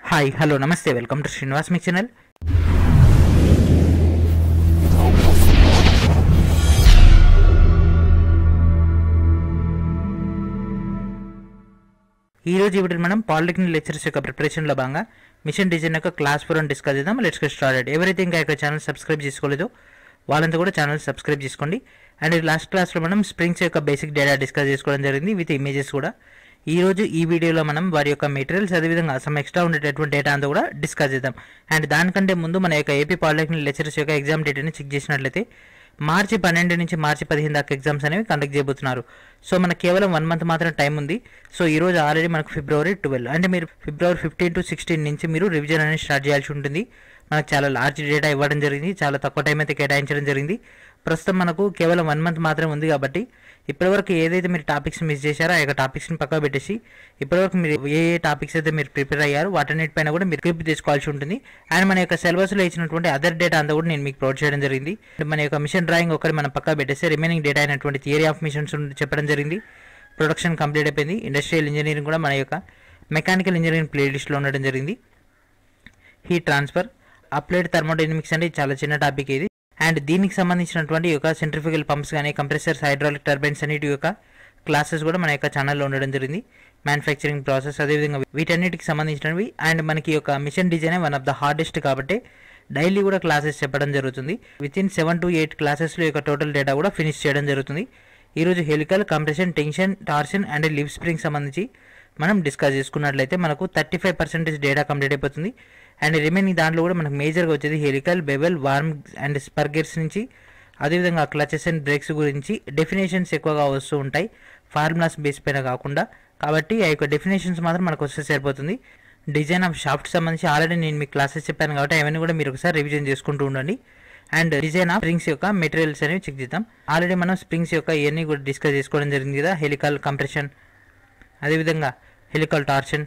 Hi hello నమస్తే welcome to Srinivas మీ channel. ఈరోజు ఇప్పుడు మనం పాలిటెక్నిక్ లెక్చర్స్ యొక్క ప్రిపరేషన్లో భాగంగా మిషన్ డిజైన్ యొక్క క్లాస్ 4 డిస్కస్ చేద్దాం. Let's get started. ఎవరైతే ఇంకా ఇక్కడ ఛానల్ సబ్స్క్రైబ్ చేసుకోలేదో వాళ్ళంతా కూడా ఛానల్ సబ్స్క్రైబ్ చేసుకోండి. అండ్ లాస్ట్ క్లాస్లో మనం స్ప్రింగ్స్ యొక్క బేసిక్ డేటా డిస్కస్ చేసుకోవడం జరిగింది విత్ ఇమేజెస్ కూడా. ఈరోజు ఈ వీడియోలో మనం వారి యొక్క మెటీరియల్స్ అదేవిధంగా సమ్ ఎక్స్ట్రా ఉండేటటువంటి డేటా అంతా కూడా డిస్కస్ చేద్దాం. అండ్ దానికంటే ముందు మన యొక్క ఏపీ పాలిటెక్నిక్ లెక్చరర్స్ యొక్క ఎగ్జామ్ డేటాని చెక్ చేసినట్లయితే మార్చి 12 నుంచి మార్చి 15 దాకా ఎగ్జామ్స్ అనేవి కండక్ట్ చేయబోతున్నారు. సో మనకు కేవలం 1 మంత్ మాత్రం టైం ఉంది. సో ఈరోజు ఆల్రెడీ మనకు ఫిబ్రవరి 12, అంటే మీరు ఫిబ్రవరి 15 to 16 నుంచి మీరు రివిజన్ అనేది స్టార్ట్ చేయాల్సి ఉంటుంది. మనకు చాలా లార్జ్ డేటా ఇవ్వడం జరిగింది, చాలా తక్కువ టైం అయితే కేటాయించడం జరిగింది. ప్రస్తుతం మనకు కేవలం 1 మంత్ మాత్రమే ఉంది కాబట్టి ఇప్పటివరకు ఏదైతే మీరు టాపిక్స్ మిస్ చేశారో ఆ యొక్క టాపిక్స్ని పక్కన పెట్టేసి ఇప్పటివరకు మీరు ఏ టాపిక్స్ అయితే మీరు ప్రిపేర్ అయ్యారో వాటన్నిటిపైన కూడా మీరు గ్రిప్ తీసుకోవాల్సి ఉంటుంది. అండ్ మన యొక్క సిలబస్లో ఇచ్చినటువంటి అదర్ డేటా అంతా కూడా నేను మీకు ప్రొవైడ్ చేయడం జరిగింది. మన యొక్క మిషన్ డ్రాయింగ్ ఒకటి మనం పక్కన పెట్టేసి రిమైనింగ్ డేటా అయినటువంటి థియరీ ఆఫ్ మిషన్స్ చెప్పడం జరిగింది. ప్రొడక్షన్ కంప్లీట్ అయిపోయింది. ఇండస్ట్రియల్ ఇంజనీరింగ్ కూడా మన యొక్క మెకానికల్ ఇంజనీరింగ్ ప్లేలిస్ట్లో ఉండడం జరిగింది. హీట్ ట్రాన్స్ఫర్, అప్లైడ్ థర్మోడైనమిక్స్ అంటే చాలా చిన్న టాపిక్ ఇది. అండ్ దీనికి సంబంధించినటువంటి యొక్క సెంట్రిఫ్యూగల్ పంప్స్ కానీ కంప్రెసర్స్, హైడ్రాలిక్ టర్బైన్స్ అన్నిటి యొక్క క్లాసెస్ కూడా మన యొక్క ఛానల్లో ఉండడం జరిగింది. మ్యానుఫ్యాక్చరింగ్ ప్రాసెస్ అదేవిధంగా వీటన్నిటికి సంబంధించినవి. అండ్ మనకి యొక్క machine design one of the hardest కాబట్టి డైలీ కూడా క్లాసెస్ చెప్పడం జరుగుతుంది. వితిన్ 7 to 8 క్లాసెస్లో యొక్క టోటల్ డేటా కూడా ఫినిష్ చేయడం జరుగుతుంది. ఈరోజు helical, compression, tension, torsion and leaf spring సంబంధించి మనం డిస్కస్ చేసుకున్నట్లయితే మనకు 35% డేటా కంప్లీట్ అయిపోతుంది. అండ్ రిమైనింగ్ దాంట్లో కూడా మనకు మేజర్గా వచ్చేది helical, bevel, worm and spur gears నుంచి అదేవిధంగా క్లచెస్ అండ్ బ్రేక్స్ గురించి డెఫినేషన్స్ ఎక్కువగా వస్తూ ఉంటాయి, ఫార్ములాస్ బేస్ పైన కాకుండా. కాబట్టి ఆ యొక్క డెఫినేషన్స్ మాత్రం మనకు వస్తే సరిపోతుంది. డిజైన్ ఆఫ్ షాఫ్ట్ సంబంధించి ఆల్రెడీ నేను మీకు క్లాసెస్ చెప్పాను కాబట్టి అవన్నీ కూడా మీరు ఒకసారి రివిజన్ చేసుకుంటూ ఉండండి. అండ్ డిజైన్ ఆఫ్ స్ప్రింగ్స్ యొక్క మెటీరియల్స్ అనేవి చెక్ చేద్దాం. ఆల్రెడీ మనం స్ప్రింగ్స్ యొక్క ఇవన్నీ కూడా డిస్కస్ చేసుకోవడం జరిగింది కదా. హెలికల్, కంప్రెషన్ అదేవిధంగా హెలికల్ టార్షన్,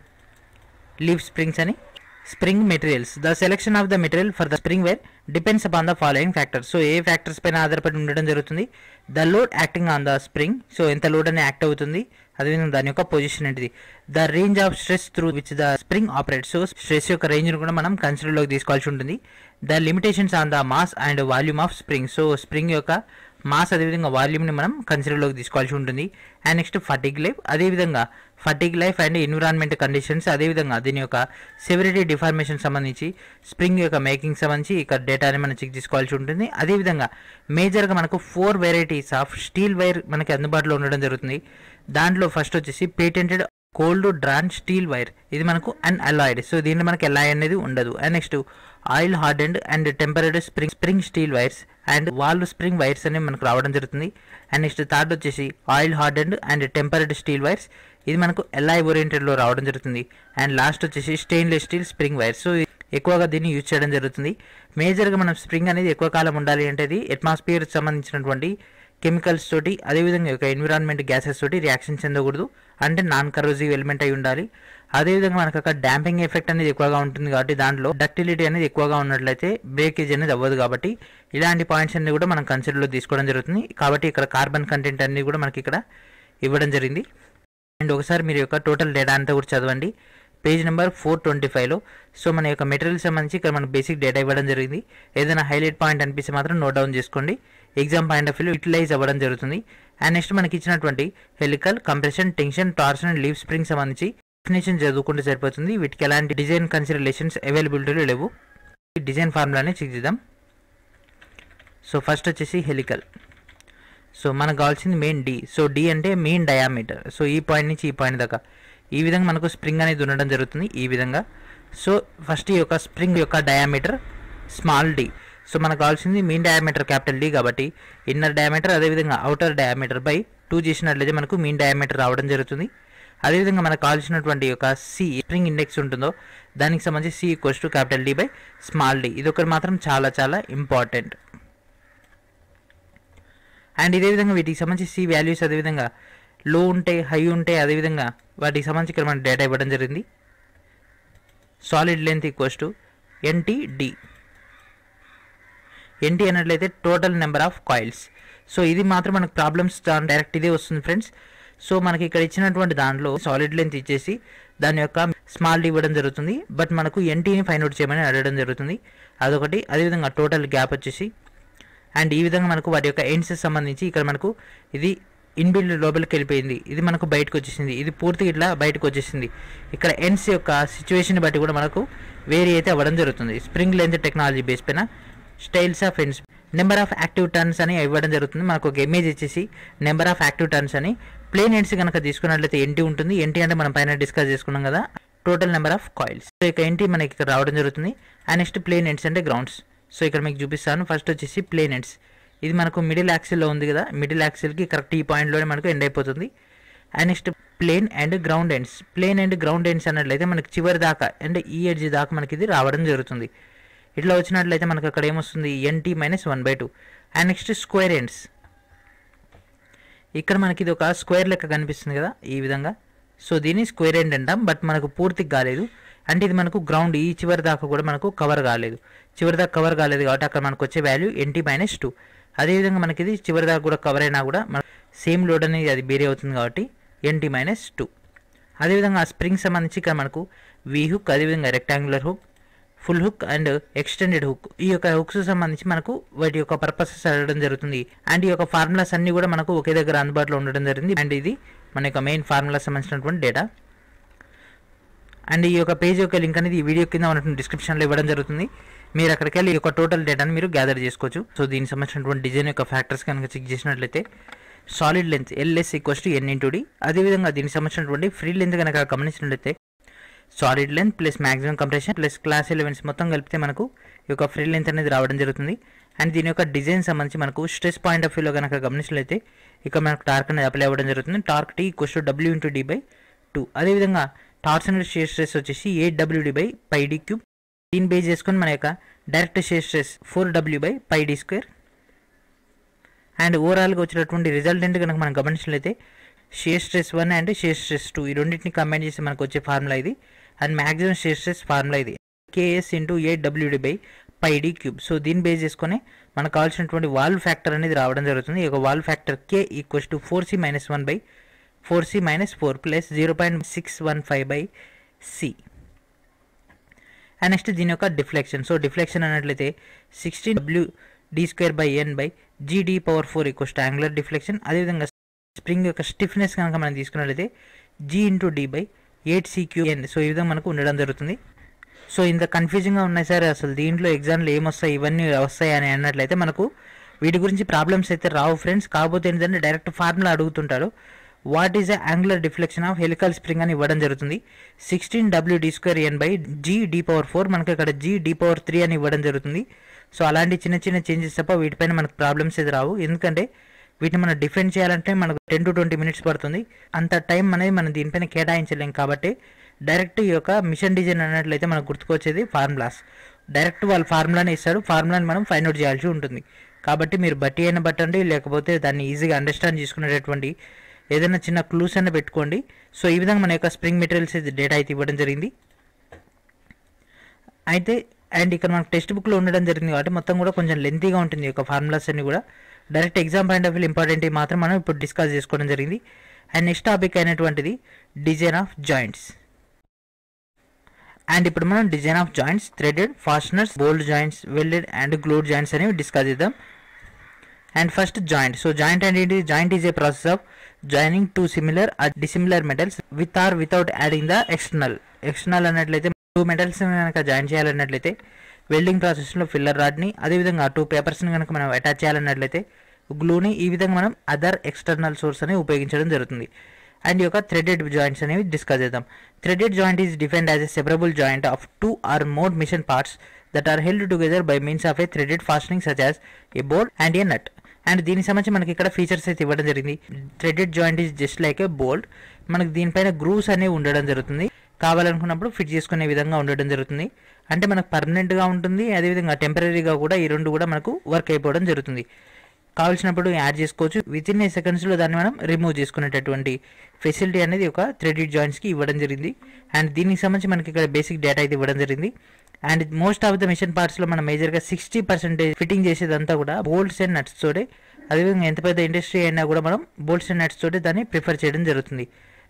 లీవ్ స్ప్రింగ్స్ అని. Spring materials, the selection of the material for the spring where depends upon the following factors. So ఏ ఫ్యాక్టర్స్ పైన ఆధారపడి ఉండడం జరుగుతుంది? The load acting on the spring, so ఎంత load అనేది act అవుతుంది, అదేవిధంగా దాని యొక్క పొజిషన్ ఏంటిది. The range of stress through which the spring operates, so stress యొక్క రేంజ్ను కూడా మనం కన్సిడర్లోకి తీసుకోవాల్సి ఉంటుంది. The limitations on the mass and volume of spring, so spring యొక్క మాస్ అదేవిధంగా వాల్యూమ్ని మనం కన్సిడర్లోకి తీసుకోవాల్సి ఉంటుంది. అండ్ నెక్స్ట్ ఫటిగ్ లైఫ్, అదేవిధంగా fatigue life and environment conditions, అదేవిధంగా దీని యొక్క సెవెరిటీ డిఫార్మేషన్ సంబంధించి స్ప్రింగ్ యొక్క మేకింగ్ సంబంధించి ఇక్కడ డేటాని మనం చెక్ చేసుకోవాల్సి ఉంటుంది. అదేవిధంగా మేజర్గా మనకు 4 వెరైటీస్ ఆఫ్ స్టీల్ వైర్ మనకి అందుబాటులో ఉండడం జరుగుతుంది. దాంట్లో ఫస్ట్ వచ్చేసి patented cold drawn steel wire, ఇది మనకు అన్అలాయిడ్, సో దీంట్లో మనకి ఎలాయ్ అనేది ఉండదు. And next oil hardened and tempered spring steel wires and valve spring wires అనేవి మనకు రావడం జరుగుతుంది. అండ్ నెక్స్ట్ థర్డ్ వచ్చేసి oil hardened and tempered steel wires, ఇది మనకు ఎల్ఐ ఓరియంటెడ్లో రావడం జరుగుతుంది. అండ్ లాస్ట్ వచ్చేసి stainless steel spring wires, so ఎక్కువగా దీన్ని యూజ్ చేయడం జరుగుతుంది. మేజర్గా మనం స్ప్రింగ్ అనేది ఎక్కువ కాలం ఉండాలి అంటే అది అట్మాస్ఫియర్కి సంబంధించినటువంటి కెమికల్స్ తోటి అదేవిధంగా ఒక ఎన్విరాన్మెంట్ గ్యాసెస్ తోటి రియాక్షన్ చెందకూడదు, అంటే నాన్ కరోజివ్ ఎలిమెంట్ అయి ఉండాలి. అదేవిధంగా మనకు అక్కడ డాంపింగ్ ఎఫెక్ట్ అనేది ఎక్కువగా ఉంటుంది కాబట్టి దాంట్లో డక్టిలిటీ అనేది ఎక్కువగా ఉన్నట్లయితే బ్రేకేజ్ అనేది అవ్వదు. కాబట్టి ఇలాంటి పాయింట్స్ అన్ని కూడా మనం కన్సిడర్లో తీసుకోవడం జరుగుతుంది. కాబట్టి ఇక్కడ కార్బన్ కంటెంట్ అనేది కూడా మనకి ఇక్కడ ఇవ్వడం జరిగింది. అండ్ ఒకసారి మీరు యొక్క టోటల్ డేటా అంతా కూడా చదవండి పేజ్ నెంబర్ 425లో. సో మన యొక్క మెటీరియల్ సంబంధించి ఇక్కడ మనకు బేసిక్ డేటా ఇవ్వడం జరిగింది. ఏదైనా హైలైట్ పాయింట్ అనిపిస్తే మాత్రం నోట్ డౌన్ చేసుకోండి, exam point of view utilize అవ్వడం జరుగుతుంది. అండ్ నెక్స్ట్ మనకి ఇచ్చినటువంటి helical, compression, tension, torsion and leaf spring సంబంధించి డెఫినేషన్ చదువుకుంటే సరిపోతుంది. వీటికి ఎలాంటి డిజైన్ కన్సిడరేషన్స్ అవైలబిలిటీలో లేవు. డిజైన్ ఫార్ములాని చెక్ చేద్దాం. సో ఫస్ట్ వచ్చేసి హెలికల్, సో మనకు కావాల్సింది మెయిన్ డి. సో డి అంటే మెయిన్ డయామీటర్, సో ఈ పాయింట్ నుంచి ఈ పాయింట్ దాకా ఈ విధంగా మనకు స్ప్రింగ్ అనేది ఉండడం జరుగుతుంది ఈ విధంగా. సో ఫస్ట్ ఈ యొక్క స్ప్రింగ్ యొక్క డయామీటర్ స్మాల్ డి, సో మనకు కావాల్సింది మెయిన్ డయామీటర్ క్యాపిటల్ డి కాబట్టి ఇన్నర్ డయామీటర్ అదేవిధంగా అవుటర్ డయామీటర్ బై 2 చేసినట్లయితే మనకు మెయిన్ డయామీటర్ రావడం జరుగుతుంది. అదేవిధంగా మనకు కావాల్సినటువంటి యొక్క సి స్ప్రింగ్ ఇండెక్స్ ఉంటుందో దానికి సంబంధించి C equals to capital D by small D, ఇది ఒకటి మాత్రం చాలా చాలా ఇంపార్టెంట్. అండ్ ఇదే విధంగా వీటికి సంబంధించి సి వాల్యూస్ అదేవిధంగా లో ఉంటాయి, హై ఉంటాయి, అదేవిధంగా వాటికి సంబంధించి ఇక్కడ మనకు డేటా ఇవ్వడం జరిగింది. Solid length equals to N T D, N T అన్నట్లయితే total number of coils. So ఇది మాత్రం మనకు ప్రాబ్లమ్స్ డైరెక్ట్ ఇదే వస్తుంది ఫ్రెండ్స్. సో మనకి ఇక్కడ ఇచ్చినటువంటి దాంట్లో సాలిడ్ లెంత్ ఇచ్చేసి దాని యొక్క స్మాల్ డి ఇవ్వడం జరుగుతుంది. బట్ మనకు ఎన్టీని ఫైండ్ అవుట్ చేయమని అడగడం జరుగుతుంది, అదొకటి. అదేవిధంగా టోటల్ గ్యాప్ వచ్చేసి అండ్ ఈ విధంగా మనకు వాటి యొక్క ఎండ్స్ సంబంధించి ఇక్కడ మనకు ఇది ఇన్బిల్డ్ లోపలికి వెళ్ళిపోయింది, ఇది మనకు బయటకు వచ్చేసింది, ఇది పూర్తిగా ఇట్లా బయటకు వచ్చేసింది. ఇక్కడ ఎండ్స్ యొక్క సిచ్యువేషన్ బట్టి కూడా మనకు వేరీ అయితే అవ్వడం జరుగుతుంది. స్ప్రింగ్ లెంత్ టెక్నాలజీ బేస్ పైన styles of ends, number of active turns అని ఇవ్వడం జరుగుతుంది. మనకు ఒక ఇమేజ్ ఇచ్చేసి నెంబర్ ఆఫ్ యాక్టివ్ టర్న్స్ అని, ప్లేన్ ఎండ్స్ కనుక తీసుకున్నట్లయితే ఎన్టీ ఉంటుంది. ఎన్టీ అంటే మనం పైన డిస్కస్ చేసుకున్నాం కదా, total number of coils. So ఇక ఎన్టీ మనకి ఇక్కడ రావడం జరుగుతుంది. అండ్ నెక్స్ట్ ప్లేన్ ఎండ్స్ అంటే గ్రౌండ్స్. సో ఇక్కడ మీకు చూపిస్తాను. ఫస్ట్ వచ్చేసి ప్లేన్ ఎండ్స్, ఇది మనకు మిడిల్ యాక్సిల్లో ఉంది కదా, మిడిల్ యాక్సిల్కి కరెక్ట్ ఈ పాయింట్లోనే మనకు ఎండ్ అయిపోతుంది. And next plain and ground ends, plain and ground ends అన్నట్లయితే మనకి చివరి దాకా అంటే ఈ ఎడ్జ్ దాకా మనకి ఇది రావడం జరుగుతుంది. ఇట్లా వచ్చినట్లయితే మనకు అక్కడ ఏమొస్తుంది, N T -1/2. And next square ends, ఇక్కడ మనకి ఇది ఒక స్క్వేర్ లెక్క కనిపిస్తుంది కదా ఈ విధంగా. సో దీన్ని స్క్వేర్ ఎండ్ అంటాం, బట్ మనకు పూర్తిగా కాలేదు. అంటే ఇది మనకు గ్రౌండ్ ఈ చివరి దాకా కూడా మనకు కవర్ కాలేదు, చివరి దాకా కవర్ కాలేదు కాబట్టి అక్కడ మనకు వచ్చే వాల్యూ NT -2. అదేవిధంగా మనకి ఇది చివరి దాకా కూడా కవర్ అయినా కూడా మన సేమ్ లోడ్ అనేది అది వేరే అవుతుంది కాబట్టి NT -2. అదేవిధంగా ఆ స్ప్రింగ్ సంబంధించి ఇక్కడ మనకు వీ హుక్, అదేవిధంగా rectangular hook, full hook and extended hook, ఈ యొక్క హుక్స్ సంబంధించి మనకు వాటి యొక్క పర్పసెస్ అడగడం జరుగుతుంది. అండ్ ఈ యొక్క ఫార్ములాస్ అన్ని కూడా మనకు ఒకే దగ్గర అందుబాటులో ఉండడం జరిగింది. అండ్ ఇది మన యొక్క మెయిన్ ఫార్ములా సంబంధించినటువంటి డేటా. అండ్ ఈ యొక్క పేజ్ యొక్క లింక్ అనేది ఈ వీడియో కింద ఉన్నటువంటి డిస్క్రిప్షన్లో ఇవ్వడం జరుగుతుంది. మీరు అక్కడికి వెళ్ళి ఈ యొక్క టోటల్ డేటాను మీరు గ్యాదర్ చేసుకోవచ్చు. సో దీనికి సంబంధించినటువంటి డిజైన్ యొక్క ఫ్యాక్టర్స్ కనుక చెక్ చేసినట్లయితే సాలిడ్ లెంత్ LS = N/D. అదేవిధంగా దీనికి సంబంధించినటువంటి ఫ్రీ లెంత్ కనుక గమనించినట్లయితే solid length plus maximum compression plus class elements మొత్తం కలిపితే మనకు ఈ యొక్క ఫ్రీ లెంత్ అనేది రావడం జరుగుతుంది. అండ్ దీని యొక్క డిజైన్ సంబంధించి మనకు స్ట్రెస్ పాయింట్ ఆఫ్ వ్యూలో కనుక గమనించినట్లయితే ఇక్కడ మనకు టార్క్ అనేది అప్లై అవ్వడం జరుగుతుంది. Torque T = W × D/2. అదేవిధంగా టార్షనల్ షియర్ స్ట్రెస్ వచ్చేసి 8W/πd³. దీన్ని బేస్ చేసుకొని మన యొక్క direct shear stress 4W/πd². And ఓవరాల్గా వచ్చినటువంటి రిజల్టెంట్ కనుక మనం గమనించినట్లయితే shear stress 1 and shear stress 2 ఈ రెండింటిని కంబైన్ చేసి మనకు వచ్చే ఫార్ములా ఇది. And maximum shear stress formula ఇది KS × 8W/πd³. సో దీన్ని బేస్ చేసుకొని మనకు కావాల్సినటువంటి వాల్వ్ ఫ్యాక్టర్ అనేది రావడం జరుగుతుంది. ఈ యొక్క valve factor K = 4C - 1/4C - 4 + 0.615/C. And next దీని యొక్క డిఫ్లెక్షన్. సో డిఫ్లెక్షన్ అన్నట్లయితే 16W d²/N/GD⁴ యాంగులర్ డిఫ్లెక్షన్. అదేవిధంగా స్ప్రింగ్ యొక్క స్టిఫ్నెస్ కనుక మనం తీసుకున్నట్లయితే G × D/8CQN. సో ఈ విధంగా మనకు ఉండడం జరుగుతుంది. సో ఇంత కన్ఫ్యూజింగ్గా ఉన్నాయి సార్, అసలు దీంట్లో ఎగ్జామ్లో ఏమొస్తాయి ఇవన్నీ వస్తాయి అని అన్నట్లయితే మనకు వీటి గురించి ప్రాబ్లమ్స్ అయితే రావు ఫ్రెండ్స్. కాకపోతే ఏంటంటే డైరెక్ట్ ఫార్ములా అడుగుతుంటారు. What is the angular deflection of helical spring అని ఇవ్వడం జరుగుతుంది. 16W d²N/GD⁴ మనకి ఇక్కడ GD⁴ అని ఇవ్వడం జరుగుతుంది. సో అలాంటి చిన్న చిన్న చేంజెస్ తప్ప వీటిపైన మనకు ప్రాబ్లమ్స్ అయితే రావు. ఎందుకంటే వీటిని మనం డిఫెండ్ చేయాలంటే మనకు 10 to 20 minutes పడుతుంది. అంత టైం అనేది మనం దీనిపైన కేటాయించలేం. కాబట్టి డైరెక్ట్ ఈ యొక్క మిషన్ డిజైన్ అన్నట్లయితే మనకు గుర్తుకొచ్చేది ఫార్ములాస్. డైరెక్ట్ వాళ్ళు ఫార్ములాని ఇస్తారు, ఫార్ములాని మనం ఫైండ్ అవుట్ చేయాల్సి ఉంటుంది. కాబట్టి మీరు బట్టి అయినా బట్టండి, లేకపోతే దాన్ని ఈజీగా అండర్స్టాండ్ చేసుకునేటటువంటి ఏదైనా చిన్న క్లూస్ అయినా పెట్టుకోండి. సో ఈ విధంగా మన యొక్క స్ప్రింగ్ మెటీరియల్స్ డేటా అయితే ఇవ్వడం జరిగింది. అయితే అండ్ ఇక్కడ మనకు టెక్స్ట్ బుక్లో ఉండడం జరిగింది కాబట్టి మొత్తం కూడా కొంచెం లెంతీగా ఉంటుంది ఈ యొక్క ఫార్ములాస్ అన్ని కూడా. Direct exam point of view important మాత్రం మనం ఇప్పుడు డిస్కస్ చేసుకోవడం జరిగింది. అండ్ నెక్స్ట్ టాపిక్ అయినటువంటిది డిజైన్ ఆఫ్ జాయింట్స్. అండ్ ఇప్పుడు మనం design of joints, threaded, fasteners, bolted joints, welded and glued joints అనేవి డిస్కస్ చేద్దాం. And first joint. So joint అంటే joint is a process of joining two similar or dissimilar metals with or without adding the external. External అన్నట్లయితే two metals కనుక join చేయాలన్నట్లయితే welding ప్రాసెస్లో filler రాడ్ని, అదేవిధంగా two పేపర్స్ని కనుక మనం అటాచ్ చేయాలన్నట్లయితే గ్లూని, ఈ విధంగా మనం అదర్ ఎక్స్టర్నల్ సోర్స్ అని ఉపయోగించడం జరుగుతుంది. అండ్ ఈ యొక్క థ్రెడెడ్ జాయింట్స్ అనేవి డిస్కస్ చేద్దాం. Threaded joint is defined as a separable joint of two or more machine parts that are held together by means of a threaded fastening such as a bolt and a nut. And దీనికి సంబంధించి మనకి ఇక్కడ features అయితే ఇవ్వడం జరిగింది. Threaded joint is just like a bolt. మనకి దీనిపైన grooves అనేవి ఉండడం జరుగుతుంది. కావాలనుకున్నప్పుడు ఫిట్ చేసుకునే విధంగా ఉండడం జరుగుతుంది. అంటే మనకు పర్మనెంట్గా ఉంటుంది, అదేవిధంగా టెంపరీగా కూడా ఈ రెండు కూడా మనకు వర్క్ అయిపోవడం జరుగుతుంది. కావాల్సినప్పుడు యాడ్ చేసుకోవచ్చు. విత్ ఇన్ ఏ సెకండ్స్లో దాన్ని మనం రిమూవ్ చేసుకునేటటువంటి ఫెసిలిటీ అనేది ఒక థ్రెడెడ్ జాయింట్స్కి ఇవ్వడం జరిగింది. అండ్ దీనికి సంబంధించి మనకి ఇక్కడ బేసిక్ డేటా అయితే ఇవ్వడం జరిగింది. And most of the machine పార్ట్స్లో మనం మేజర్గా 60% ఫిట్టింగ్ చేసేదంతా కూడా బోల్ట్స్ అండ్ నట్స్ తోటే. అదేవిధంగా ఎంత పెద్ద ఇండస్ట్రీ అయినా కూడా మనం బోల్ట్స్ అండ్ నట్స్ తోటి దాన్ని ప్రిఫర్ చేయడం జరుగుతుంది.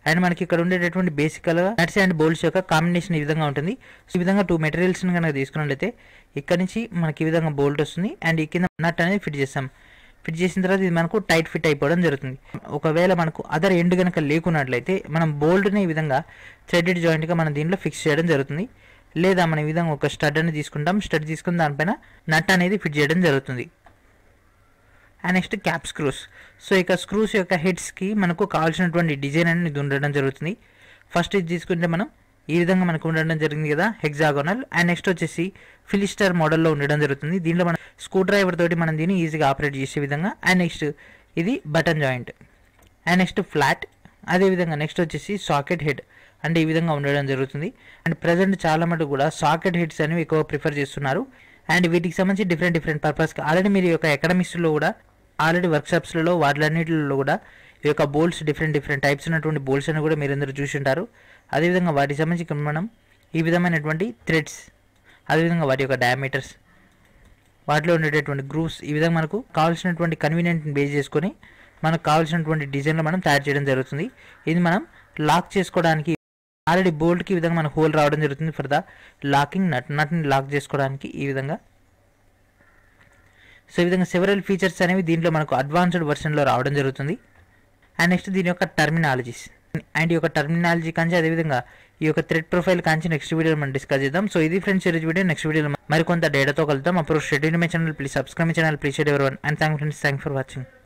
అండ్ మనకి ఇక్కడ ఉండేటటువంటి బేసికల్ నట్స్ అండ్ బోల్ట్స్ యొక్క కాంబినేషన్ ఈ విధంగా ఉంటుంది. సో ఈ విధంగా 2 మెటీరియల్స్ని కనుక తీసుకున్నట్లయితే ఇక్కడ నుంచి మనకి ఈ విధంగా బోల్ట్ వస్తుంది అండ్ ఈ కింద నట్ అనేది ఫిట్ చేస్తాం. ఫిట్ చేసిన తర్వాత ఇది మనకు టైట్ ఫిట్ అయిపోవడం జరుగుతుంది. ఒకవేళ మనకు అదర్ ఎండ్ కనుక లేకున్నట్లయితే మనం బోల్ట్ని ఈ విధంగా థ్రెడెడ్ జాయింట్గా మనం దీంట్లో ఫిక్స్ చేయడం జరుగుతుంది. లేదా మనం ఈ విధంగా ఒక స్టడ్ అని తీసుకుంటాం. స్టడ్ తీసుకుని దానిపైన నట్ అనేది ఫిట్ చేయడం జరుగుతుంది. And next cap screws. So ఇక స్క్రూస్ యొక్క హెడ్స్కి మనకు కావాల్సినటువంటి డిజైన్ అనేది ఉండడం జరుగుతుంది. ఫస్ట్ ఇది తీసుకుంటే మనం ఈ విధంగా మనకు ఉండడం జరిగింది కదా హెక్సాగోనల్. అండ్ నెక్స్ట్ వచ్చేసి ఫిలిస్టర్ మోడల్లో ఉండడం జరుగుతుంది. దీంట్లో మనం స్క్రూ డ్రైవర్ తోటి మనం దీన్ని ఈజీగా ఆపరేట్ చేసే విధంగా. అండ్ నెక్స్ట్ ఇది button joint. And next flat. అదేవిధంగా నెక్స్ట్ వచ్చేసి సాకెట్ హెడ్ అంటే ఈ విధంగా ఉండడం జరుగుతుంది. అండ్ ప్రజెంట్ చాలా మటుకు కూడా సాకెట్ హెడ్స్ అనేవి ఎక్కువ ప్రిఫర్ చేస్తున్నారు. అండ్ వీటికి సంబంధించి డిఫరెంట్ పర్పస్కి ఆల్రెడీ మీరు ఈ యొక్క అకాడమిక్స్లో కూడా ఆల్రెడీ వర్క్షాప్స్లలో వాటిలన్నిటిలో కూడా ఈ యొక్క బోల్ట్స్ డిఫరెంట్ టైప్స్ ఉన్నటువంటి బోల్ట్స్ అని కూడా మీరు అందరూ చూసి ఉంటారు. అదేవిధంగా వాటికి సంబంధించి మనం ఈ విధమైనటువంటి థ్రెడ్స్, అదేవిధంగా వాటి యొక్క డయామీటర్స్, వాటిలో ఉండేటటువంటి గ్రూవ్స్, ఈ విధంగా మనకు కావాల్సినటువంటి కన్వీనియంట్ని బేస్ చేసుకొని మనకు కావాల్సినటువంటి డిజైన్లో మనం తయారు చేయడం జరుగుతుంది. ఇది మనం లాక్ చేసుకోవడానికి ఆల్రెడీ బోల్ట్కి ఈ విధంగా మనకు హోల్ రావడం జరుగుతుంది ఫర్ ద లాకింగ్ నట్ని లాక్ చేసుకోవడానికి ఈ విధంగా. సో ఈ విధంగా సెవరల్ ఫీచర్స్ అనేవి దీంట్లో మనకు అడ్వాన్స్డ్ వర్షన్లో రావడం జరుగుతుంది. అండ్ నెక్స్ట్ దీని యొక్క టర్మినాలజీస్ అండ్ ఈ యొక్క టర్మినాలజీ కాంచి అదేవిధంగా ఈ యొక్క థ్రెడ్ ప్రొఫైల్ కాంచి నెక్స్ట్ వీడియోలో మనం డిస్కస్ చేద్దాం. సో ఇది ఫ్రెండ్స్ ఈరోజు వీడియో. నెక్స్ట్ వీడియోలో మరికొంత డేటాతో కలుద్దాం. అప్పుడు schedule my channel, please subscribe my channel, please share everyone and thank for watching.